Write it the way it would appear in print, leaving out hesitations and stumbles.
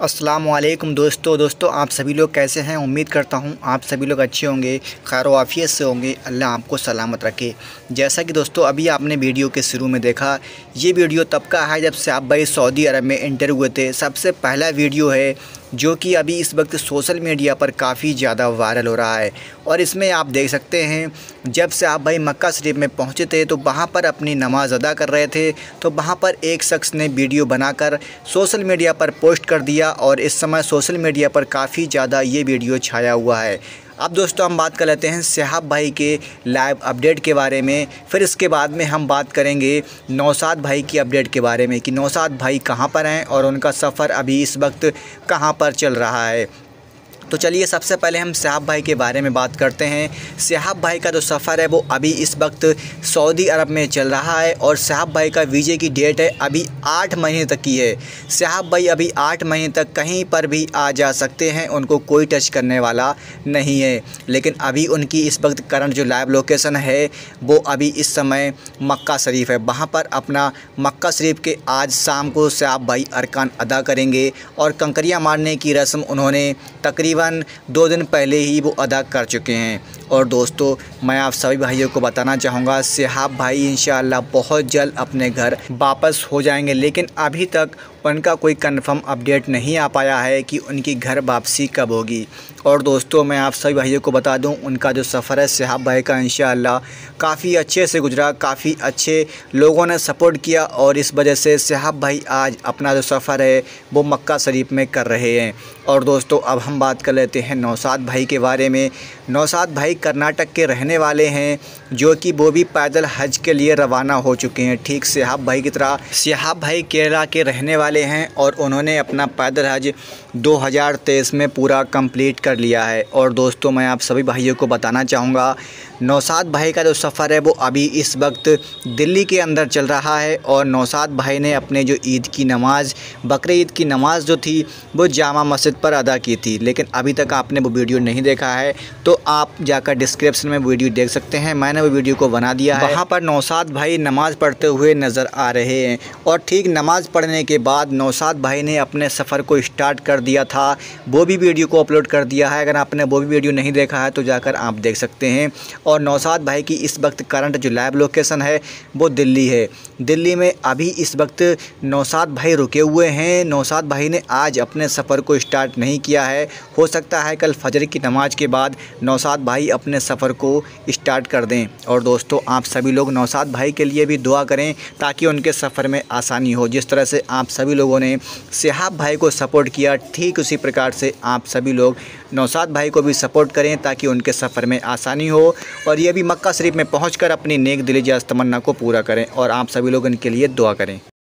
अस्सलामुअलैकुम दोस्तों आप सभी लोग कैसे हैं। उम्मीद करता हूं आप सभी लोग अच्छे होंगे, खैर व आफियत से होंगे। अल्लाह आपको सलामत रखे। जैसा कि दोस्तों अभी आपने वीडियो के शुरू में देखा, ये वीडियो तब का है जब सिहाब भाई सऊदी अरब में इंटर हुए थे। सबसे पहला वीडियो है जो कि अभी इस वक्त सोशल मीडिया पर काफ़ी ज़्यादा वायरल हो रहा है। और इसमें आप देख सकते हैं जब सिहाब भाई मक्का शरीफ में पहुंचे थे तो वहां पर अपनी नमाज़ अदा कर रहे थे, तो वहां पर एक शख्स ने वीडियो बनाकर सोशल मीडिया पर पोस्ट कर दिया और इस समय सोशल मीडिया पर काफ़ी ज़्यादा ये वीडियो छाया हुआ है। अब दोस्तों हम बात कर लेते हैं सिहाब भाई के लाइव अपडेट के बारे में, फिर इसके बाद में हम बात करेंगे नौशाद भाई की अपडेट के बारे में कि नौशाद भाई कहां पर हैं और उनका सफ़र अभी इस वक्त कहां पर चल रहा है। तो चलिए सबसे पहले हम सिहाब भाई के बारे में बात करते हैं। सिहाब भाई का जो सफ़र है वो अभी इस वक्त सऊदी अरब में चल रहा है और सिहाब भाई का वीज़े की डेट है अभी 8 महीने तक की है। सिहाब भाई अभी 8 महीने तक कहीं पर भी आ जा सकते हैं, उनको कोई टच करने वाला नहीं है। लेकिन अभी उनकी इस वक्त करंट जो लाइव लोकेशन है वो अभी इस समय मक्का शरीफ है। वहाँ पर अपना मक्का शरीफ के आज शाम को सिहाब भाई अरकान अदा करेंगे और कंकरियाँ मारने की रस्म उन्होंने तकरीबन 2 दिन पहले ही वो अदा कर चुके हैं। और दोस्तों मैं आप सभी भाइयों को बताना चाहूँगा सिहाब भाई इंशाअल्लाह बहुत जल्द अपने घर वापस हो जाएंगे, लेकिन अभी तक उनका कोई कंफर्म अपडेट नहीं आ पाया है कि उनकी घर वापसी कब होगी। और दोस्तों मैं आप सभी भाइयों को बता दूं उनका जो सफ़र है सिहाब भाई का इंशाअल्लाह काफ़ी अच्छे से गुजरा, काफ़ी अच्छे लोगों ने सपोर्ट किया और इस वजह से सिहाब भाई आज अपना जो सफ़र है वो मक्का शरीफ में कर रहे हैं। और दोस्तों अब हम बात कर लेते हैं नौशाद भाई के बारे में। नौशाद भाई कर्नाटक के रहने वाले हैं जो कि वो भी पैदल हज के लिए रवाना हो चुके हैं, ठीक सिहाब भाई की तरह। सिहाब भाई केरला के रहने वाले हैं और उन्होंने अपना पैदल हज 2023 में पूरा कंप्लीट कर लिया है। और दोस्तों मैं आप सभी भाइयों को बताना चाहूँगा नौशाद भाई का जो सफ़र है वो अभी इस वक्त दिल्ली के अंदर चल रहा है और नौशाद भाई ने अपने जो ईद की नमाज़, बकरीद ईद की नमाज़ जो थी वो जामा मस्जिद पर अदा की थी। लेकिन अभी तक आपने वो वीडियो नहीं देखा है तो आप जाकर डिस्क्रिप्शन में वीडियो देख सकते हैं, मैंने वो वीडियो को बना दिया है। वहाँ पर नौशाद भाई नमाज़ पढ़ते हुए नज़र आ रहे हैं और ठीक नमाज़ पढ़ने के बाद नौशाद भाई ने अपने सफ़र को स्टार्ट कर दिया था, वो भी वीडियो को अपलोड कर दिया है। अगर आपने वो भी वीडियो नहीं देखा है तो जाकर आप देख सकते हैं। और नौशाद भाई की इस वक्त करंट जो लाइव लोकेशन है वो दिल्ली है। दिल्ली में अभी इस वक्त नौशाद भाई रुके हुए हैं। नौशाद भाई ने आज अपने सफ़र को स्टार्ट नहीं किया है, हो सकता है कल फजर की नमाज के बाद नौशाद भाई अपने सफ़र को स्टार्ट कर दें। और दोस्तों आप सभी लोग नौशाद भाई के लिए भी दुआ करें ताकि उनके सफ़र में आसानी हो। जिस तरह से आप सभी लोगों ने सिहाब भाई को सपोर्ट किया, ठीक उसी प्रकार से आप सभी लोग नौशाद भाई को भी सपोर्ट करें ताकि उनके सफ़र में आसानी हो और ये भी मक्का शरीफ में पहुंचकर अपनी नेक दिली जायज़ तमन्ना को पूरा करें। और आप सभी लोग इनके लिए दुआ करें।